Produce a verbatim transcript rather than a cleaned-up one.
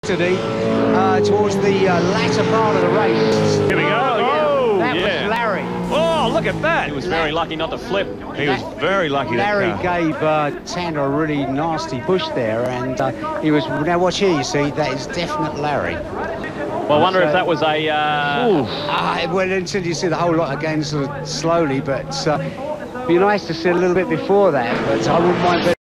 Today, uh, towards the uh, latter part of the race. Here we go. Oh, yeah. Oh, that yeah. was Larry. Oh, look at that. He was very lucky not to flip. He was very lucky. Larry that car. gave uh, Tander a really nasty push there, and uh, he was. Now watch here, you see, that is definite Larry. Well, I wonder So, if that was a... Uh... Uh, well, until you see the whole lot again sort of slowly, but uh, it'd be nice to see a little bit before that, but I wouldn't mind.